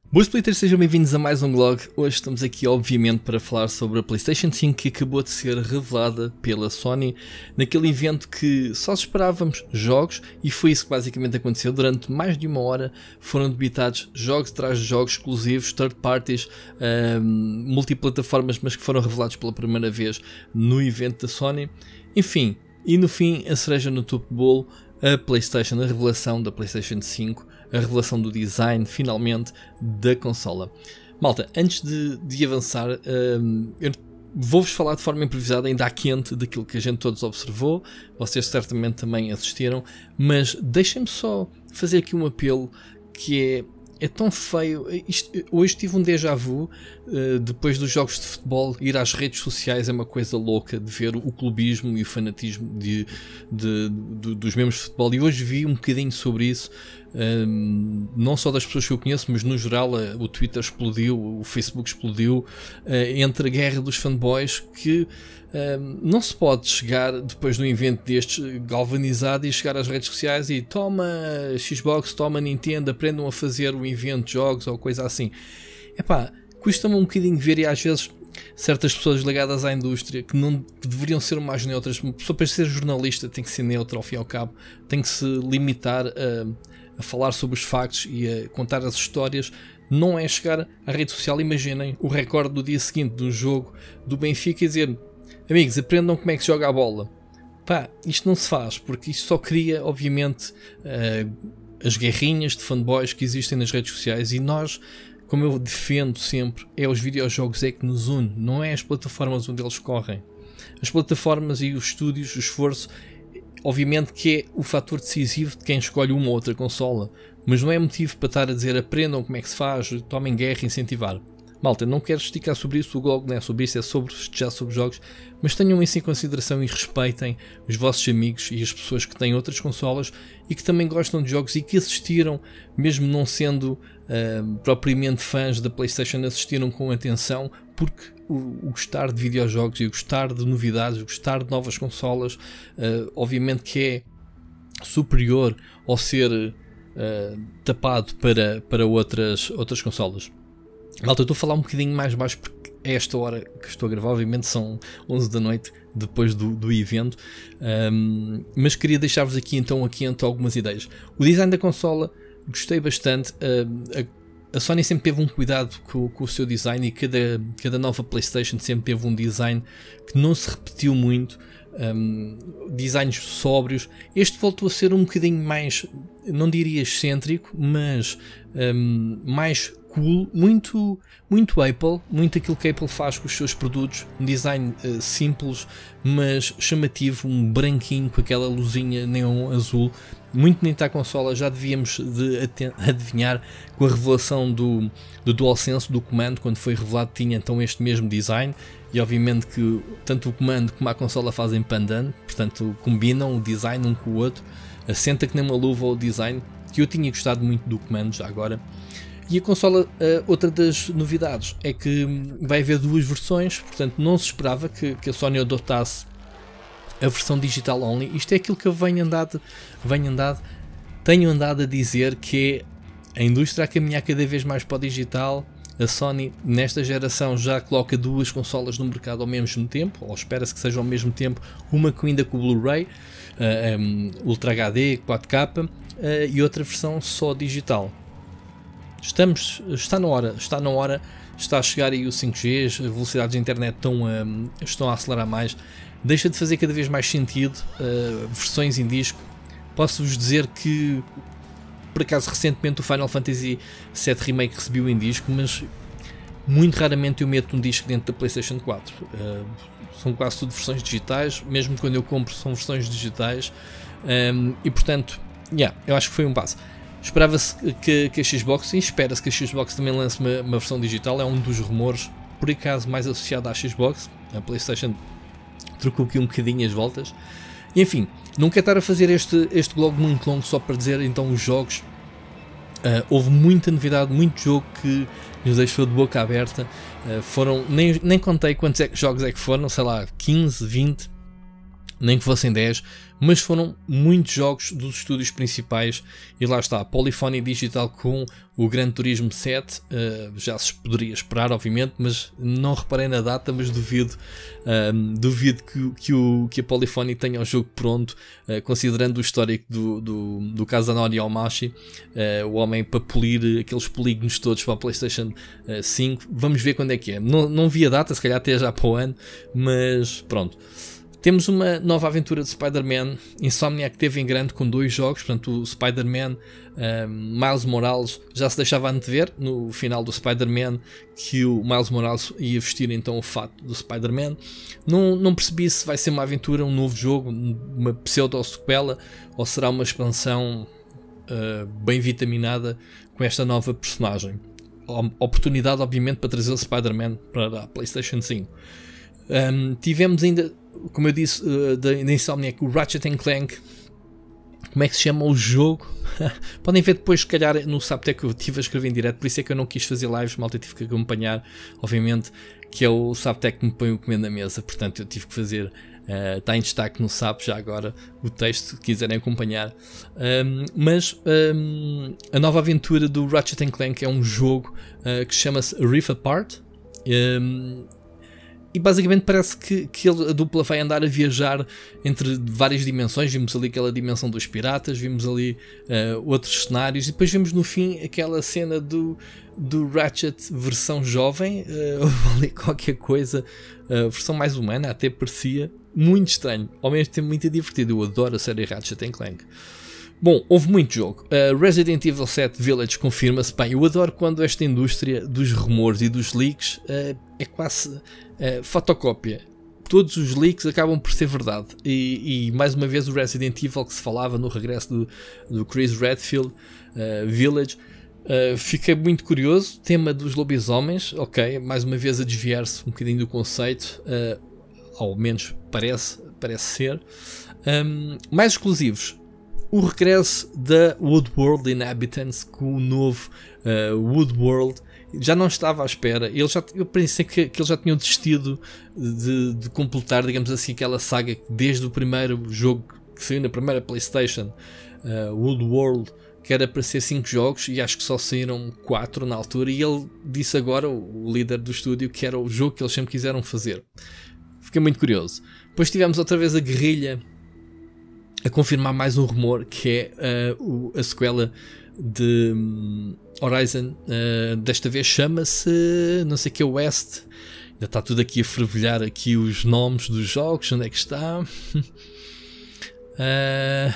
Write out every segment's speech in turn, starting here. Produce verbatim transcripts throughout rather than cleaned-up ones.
Boas Splitters, sejam bem-vindos a mais um vlog. Hoje estamos aqui obviamente para falar sobre a PlayStation cinco que acabou de ser revelada pela Sony naquele evento que só esperávamos jogos, e foi isso que basicamente aconteceu. Durante mais de uma hora foram debitados jogos atrás de jogos exclusivos, third parties, um, multiplataformas, mas que foram revelados pela primeira vez no evento da Sony. Enfim, e no fim a cereja no topo do bolo, a PlayStation, a revelação da PlayStation cinco, a revelação do design finalmente da consola. Malta, antes de, de avançar, um, eu vou-vos falar de forma improvisada, ainda à quente, daquilo que a gente todos observou. Vocês certamente também assistiram, mas deixem-me só fazer aqui um apelo que é É tão feio. Isto, hoje tive um déjà vu, uh, depois dos jogos de futebol, ir às redes sociais é uma coisa louca de ver o clubismo e o fanatismo de, de, de, dos membros de futebol, e hoje vi um bocadinho sobre isso, um, não só das pessoas que eu conheço, mas no geral uh, o Twitter explodiu, o Facebook explodiu, uh, entre a guerra dos fanboys, que Um, não se pode chegar depois de um evento destes galvanizado e chegar às redes sociais e toma Xbox, toma Nintendo, aprendam a fazer um evento de jogos ou coisa assim. Epá, custa-me um bocadinho ver, e às vezes certas pessoas ligadas à indústria que não que deveriam ser mais neutras. Uma pessoa, para ser jornalista, tem que ser neutra ao fim e ao cabo, tem que se limitar a, a falar sobre os factos e a contar as histórias. Não é chegar à rede social, imaginem o recorde do dia seguinte do jogo do Benfica e dizer: amigos, aprendam como é que se joga a bola. Pá, isto não se faz, porque isto só cria, obviamente, uh, as guerrinhas de fanboys que existem nas redes sociais, e nós, como eu defendo sempre, é os videojogos é que nos une, não é as plataformas onde eles correm. As plataformas e os estúdios, o esforço, obviamente que é o fator decisivo de quem escolhe uma ou outra consola, mas não é motivo para estar a dizer aprendam como é que se faz, tomem guerra e incentivar. Malta, não quero esticar sobre isso, o blog não é sobre isso, é sobre festejar sobre jogos, mas tenham isso em consideração e respeitem os vossos amigos e as pessoas que têm outras consolas e que também gostam de jogos e que assistiram, mesmo não sendo uh, propriamente fãs da PlayStation, assistiram com atenção, porque o, o gostar de videojogos e o gostar de novidades, o gostar de novas consolas, uh, obviamente que é superior ao ser uh, tapado para, para outras, outras consolas. Malta, eu estou a falar um bocadinho mais baixo porque é esta hora que estou a gravar, obviamente são onze da noite depois do, do evento, um, mas queria deixar-vos aqui então aqui então algumas ideias. O design da consola, gostei bastante. um, a, a Sony sempre teve um cuidado com, com o seu design, e cada, cada nova PlayStation sempre teve um design que não se repetiu muito, um, designs sóbrios. Este voltou a ser um bocadinho mais, não diria excêntrico, mas um, mais cool, muito, muito Apple, muito aquilo que a Apple faz com os seus produtos, um design uh, simples, mas chamativo, um branquinho com aquela luzinha neon azul, muito bonita a consola. Já devíamos de adivinhar com a revelação do, do DualSense, do comando, quando foi revelado tinha então este mesmo design, e obviamente que tanto o comando como a consola fazem pandan, portanto combinam o design um com o outro, assenta que nem uma luva o design, que eu tinha gostado muito do comando já agora. E a consola, outra das novidades é que vai haver duas versões, portanto não se esperava que, que a Sony adotasse a versão digital only. Isto é aquilo que eu venho andado, venho andado, tenho andado a dizer, que é a indústria a caminhar cada vez mais para o digital. A Sony nesta geração já coloca duas consolas no mercado ao mesmo tempo, ou espera-se que seja ao mesmo tempo, uma com ainda com o Blu-ray, uh, um, Ultra H D, quatro K, uh, e outra versão só digital. Estamos, está na hora, está na hora, está a chegar aí o cinco G, as velocidades da internet estão, um, estão a acelerar mais, deixa de fazer cada vez mais sentido uh, versões em disco. Posso-vos dizer que, por acaso, recentemente o Final Fantasy sete Remake recebeu em disco, mas muito raramente eu meto um disco dentro da PlayStation quatro. Uh, são quase tudo versões digitais, mesmo quando eu compro são versões digitais, um, e portanto, yeah, eu acho que foi um passo. Esperava-se que, que a Xbox, e espera-se que a Xbox também lance uma, uma versão digital, é um dos rumores, por acaso mais associado à Xbox. A PlayStation trocou aqui um bocadinho as voltas. E, enfim, não quero estar a fazer este, este vlog muito longo só para dizer então os jogos. Uh, houve muita novidade, muito jogo que nos deixou de boca aberta. Uh, foram, nem, nem contei quantos é, jogos é que foram, sei lá, quinze, vinte. nem que fossem dez, mas foram muitos jogos dos estúdios principais, e lá está, Polyphony Digital com o Gran Turismo sete, uh, já se poderia esperar obviamente, mas não reparei na data, mas duvido, um, duvido que, que, o, que a Polyphony tenha o jogo pronto, uh, considerando o histórico do, do, do Kazunori Omashi, uh, o homem para polir aqueles polígonos todos para a PlayStation cinco, vamos ver quando é que é, não, não vi a data, se calhar até já para o ano, mas pronto. Temos uma nova aventura de Spider-Man. Insomniac teve em grande com dois jogos, portanto o Spider-Man um, Miles Morales já se deixava antever no final do Spider-Man que o Miles Morales ia vestir então o fato do Spider-Man. Não, não percebi se vai ser uma aventura, um novo jogo, uma pseudo-sequela, ou será uma expansão uh, bem vitaminada com esta nova personagem. Oportunidade obviamente para trazer o Spider-Man para a PlayStation cinco. Um, tivemos ainda, como eu disse, uh, da Insomniac, o Ratchet and Clank. Como é que se chama o jogo? Podem ver depois, se calhar, no Subtech que eu estive a escrever em direto, por isso é que eu não quis fazer lives, malta, tive que acompanhar, obviamente, que é o Subtech que me põe o comendo na mesa, portanto eu tive que fazer, uh, está em destaque no Sub já agora o texto, se quiserem acompanhar. Um, mas um, a nova aventura do Ratchet and Clank é um jogo uh, que chama-se Rift Apart. Um, E basicamente parece que, que ele, a dupla vai andar a viajar entre várias dimensões. Vimos ali aquela dimensão dos piratas, vimos ali uh, outros cenários, e depois vimos no fim aquela cena do, do Ratchet versão jovem, uh, ali qualquer coisa, uh, versão mais humana, até parecia muito estranho, ao mesmo tempo muito divertido. Eu adoro a série Ratchet and Clank. Bom, houve muito jogo. Uh, Resident Evil sete Village confirma-se. Bem, eu adoro quando esta indústria dos rumores e dos leaks uh, é quase uh, fotocópia. Todos os leaks acabam por ser verdade. E, e mais uma vez o Resident Evil que se falava no regresso do, do Chris Redfield, uh, Village. Uh, fiquei muito curioso. Tema dos lobisomens, ok, mais uma vez a desviar-se um bocadinho do conceito, uh, ao menos parece, parece ser. Um, mais exclusivos. O regresso da Woodworld Inhabitants com o novo uh, Woodworld. Já não estava à espera. Ele já, eu pensei que, que eles já tinham desistido de, de completar, digamos assim, aquela saga que desde o primeiro jogo que saiu na primeira PlayStation, uh, Woodworld, que era para ser cinco jogos, e acho que só saíram quatro na altura. E ele disse agora, o, o líder do estúdio, que era o jogo que eles sempre quiseram fazer. Fiquei muito curioso. Depois tivemos outra vez a Guerrilla a confirmar mais um rumor, que é uh, o, a sequela de um, Horizon. Uh, desta vez chama-se não sei o que, West. Ainda está tudo aqui a fervilhar aqui os nomes dos jogos. Onde é que está? uh,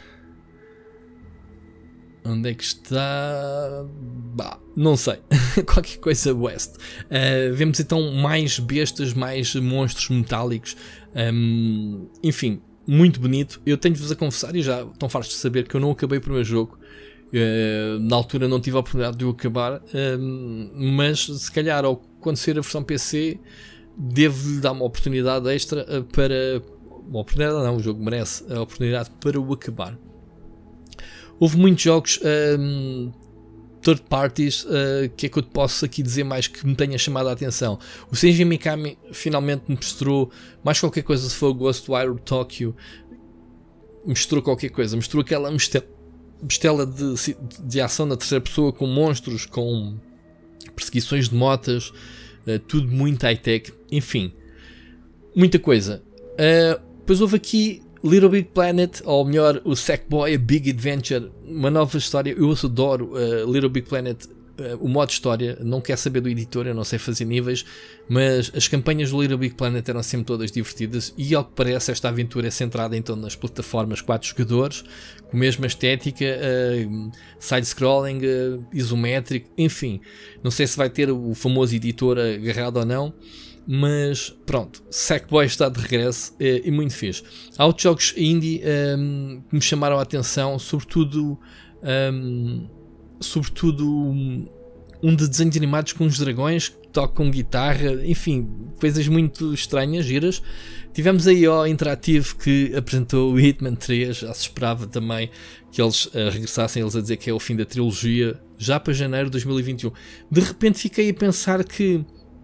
onde é que está? Bah, não sei. Qualquer coisa West. Uh, vemos então mais bestas, mais monstros metálicos. Um, enfim, muito bonito. Eu tenho-vos a confessar, e já estão fartos de saber, que eu não acabei o primeiro jogo. Uh, na altura não tive a oportunidade de o acabar, uh, mas se calhar ao quando sair a versão P C devo-lhe dar uma oportunidade extra uh, para... Uma oportunidade não, o jogo merece a oportunidade para o acabar. Houve muitos jogos um, third parties, uh, que é que eu te posso aqui dizer mais que me tenha chamado a atenção. O Shinji Mikami finalmente me mostrou mais qualquer coisa, se for o Ghostwire Tokyo, mostrou qualquer coisa, mostrou aquela mistela de, de ação na terceira pessoa com monstros, com perseguições de motas, uh, tudo muito high-tech, enfim, muita coisa. Uh, depois houve aqui Little Big Planet, ou melhor, o Sackboy A Big Adventure, uma nova história. Eu adoro uh, Little Big Planet, uh, o modo história. Não quero saber do editor, eu não sei fazer níveis, mas as campanhas do Little Big Planet eram sempre todas divertidas, e ao que parece esta aventura é centrada então nas plataformas quatro jogadores, com a mesma estética, uh, side-scrolling, uh, isométrico, enfim. Não sei se vai ter o famoso editor agarrado ou não, mas pronto, Sackboy está de regresso, é, e muito fixe. Há outros jogos indie um, que me chamaram a atenção, sobretudo um, sobretudo um, um de desenhos animados com uns dragões que tocam guitarra, enfim, coisas muito estranhas, giras. Tivemos a I O Interactive que apresentou o Hitman três, já se esperava também que eles uh, regressassem, eles a dizer que é o fim da trilogia, já para janeiro de dois mil e vinte e um. De repente fiquei a pensar que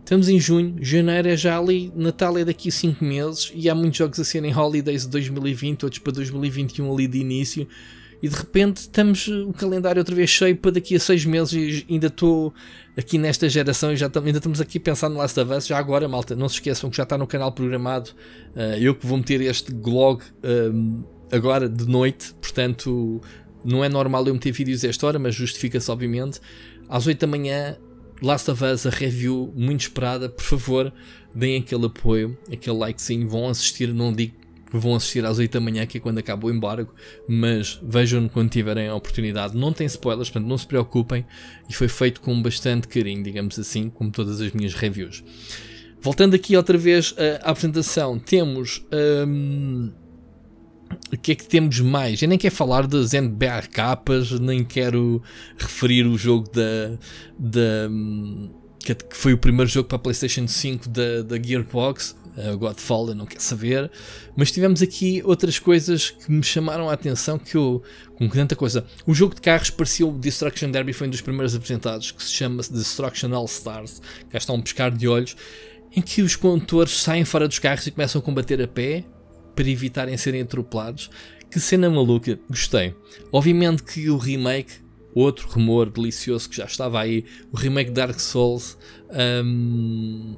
Estamos em junho, janeiro é já ali, Natal é daqui a cinco meses e há muitos jogos a serem holidays de dois mil e vinte, outros para dois mil e vinte e um ali de início, e de repente estamos o calendário outra vez cheio para daqui a seis meses e ainda estou aqui nesta geração e já tam, ainda estamos aqui a pensar no Last of Us. Já agora, malta, não se esqueçam que já está no canal programado, uh, eu que vou meter este vlog um, agora de noite, portanto não é normal eu meter vídeos a esta hora, mas justifica-se obviamente, às oito da manhã, Last of Us, a review muito esperada. Por favor, deem aquele apoio, aquele likezinho, vão assistir, não digo que vão assistir às oito da manhã, que é quando acaba o embargo, mas vejam quando tiverem a oportunidade. Não tem spoilers, portanto não se preocupem, e foi feito com bastante carinho, digamos assim, como todas as minhas reviews. Voltando aqui outra vez à apresentação, temos... Hum, o que é que temos mais? Eu nem quero falar das N B A capas, nem quero referir o jogo da, da que foi o primeiro jogo para a PlayStation cinco da, da Gearbox, uh, Godfall, eu não quero saber, mas tivemos aqui outras coisas que me chamaram a atenção, que eu, com tanta coisa, o jogo de carros parecia o Destruction Derby, foi um dos primeiros apresentados, que se chama Destruction All Stars, cá está um pescar de olhos, em que os condutores saem fora dos carros e começam a combater a pé, para evitarem serem atropelados. Que cena maluca, gostei. Obviamente que o remake, outro rumor delicioso que já estava aí, o remake de Dark Souls, um,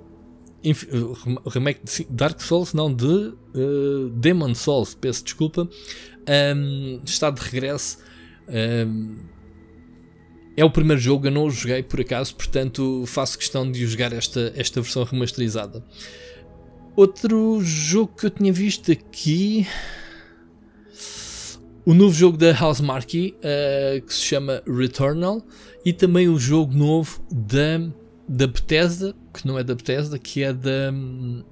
o remake de Dark Souls, não, de uh, Demon Souls, peço desculpa, um, está de regresso. Um, é o primeiro jogo, eu não o joguei por acaso, portanto faço questão de jogar esta, esta versão remasterizada. Outro jogo que eu tinha visto aqui, o novo jogo da Housemarque, uh, que se chama Returnal, e também o jogo novo da, da Bethesda, que não é da Bethesda, que é da... Um,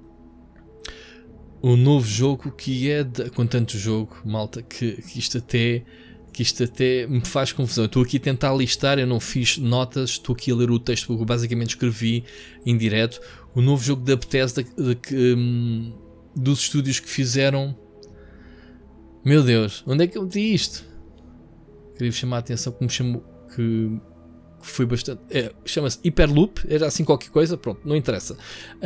o novo jogo que é da... Com tanto jogo, malta, que, que isto até... que isto até me faz confusão. Eu estou aqui a tentar listar, eu não fiz notas, estou aqui a ler o texto porque eu basicamente escrevi em direto. O novo jogo da Bethesda, de, de, um, dos estúdios que fizeram... Meu Deus, onde é que eu meti isto? Queria chamar a atenção que me chamou, que, que foi bastante... É, chama-se Hyperloop, era assim qualquer coisa, pronto, não interessa.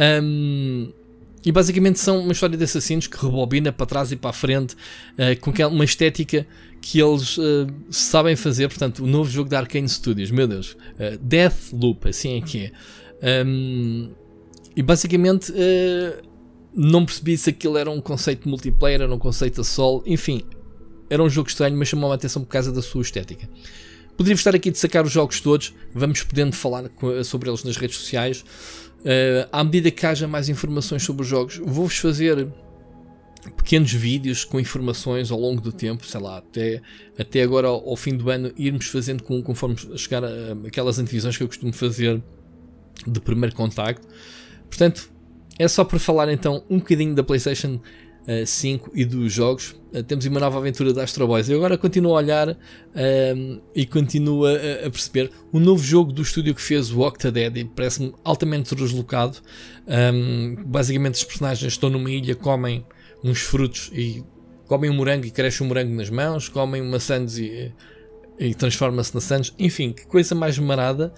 Um, e basicamente são uma história de assassinos que rebobina para trás e para a frente, uh, com uma estética que eles uh, sabem fazer. Portanto, o novo jogo da Arkane Studios, meu Deus, uh, Deathloop, assim é que é. Um, e basicamente uh, não percebi se aquilo era um conceito multiplayer, era um conceito a solo, enfim, era um jogo estranho, mas chamou a atenção por causa da sua estética. Poderia-vos estar aqui de sacar os jogos todos, vamos podendo falar sobre eles nas redes sociais. Uh, à medida que haja mais informações sobre os jogos, vou-vos fazer pequenos vídeos com informações ao longo do tempo, sei lá, até, até agora ao, ao fim do ano, irmos fazendo com, conforme chegar a, a aquelas antevisões que eu costumo fazer de primeiro contacto. Portanto, é só para falar então um bocadinho da PlayStation uh, cinco e dos jogos. Uh, temos uma nova aventura da Astro Boys. Eu agora continuo a olhar uh, e continuo a, a perceber o novo jogo do estúdio que fez o Octodad, e parece-me altamente deslocado. Um, basicamente os personagens estão numa ilha, comem uns frutos e comem um morango e cresce um morango nas mãos, comem uma maçãs e, e transforma-se na Sands. Enfim, que coisa mais marada.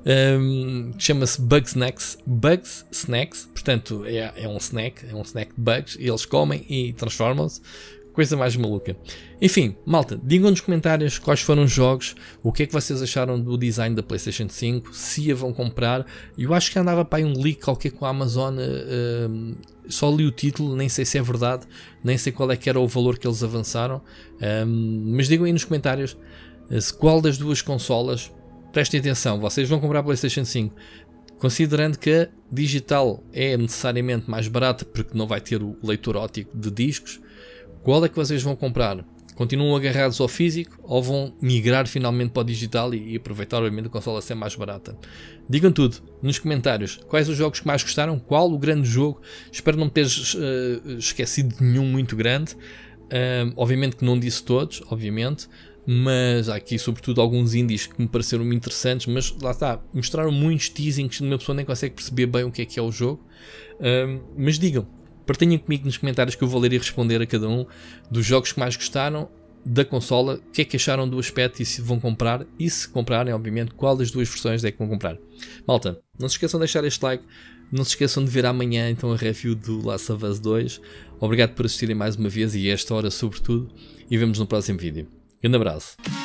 Um, chama-se Bug Snacks. Bugs Snacks, portanto é, é um snack, é um snack de bugs, e eles comem e transformam-se. Coisa mais maluca. Enfim, malta, digam nos comentários quais foram os jogos, o que é que vocês acharam do design da PlayStation cinco, se a vão comprar. Eu acho que andava para aí um leak qualquer com a Amazon, uh, só li o título, nem sei se é verdade, nem sei qual é que era o valor que eles avançaram, um, mas digam aí nos comentários uh, qual das duas consolas. Prestem atenção, vocês vão comprar a PlayStation cinco, considerando que a digital é necessariamente mais barata porque não vai ter o leitor óptico de discos. Qual é que vocês vão comprar? Continuam agarrados ao físico ou vão migrar finalmente para o digital e, e aproveitar obviamente a consola ser mais barata? Digam tudo nos comentários. Quais os jogos que mais gostaram? Qual o grande jogo? Espero não teres uh, esquecido de nenhum muito grande. Uh, obviamente que não disse todos, obviamente. Mas há aqui sobretudo alguns indies que me pareceram interessantes. Mas lá está, mostraram muitos teasings que uma pessoa nem consegue perceber bem o que é que é o jogo. Uh, mas digam. Partilhem comigo nos comentários que eu vou ler e responder a cada um dos jogos que mais gostaram da consola, o que é que acharam do aspecto e se vão comprar, e se comprarem, obviamente, qual das duas versões é que vão comprar. Malta, não se esqueçam de deixar este like, não se esqueçam de ver amanhã então a review do Last of Us dois. Obrigado por assistirem mais uma vez e a esta hora sobretudo, e vemos no próximo vídeo. Grande abraço.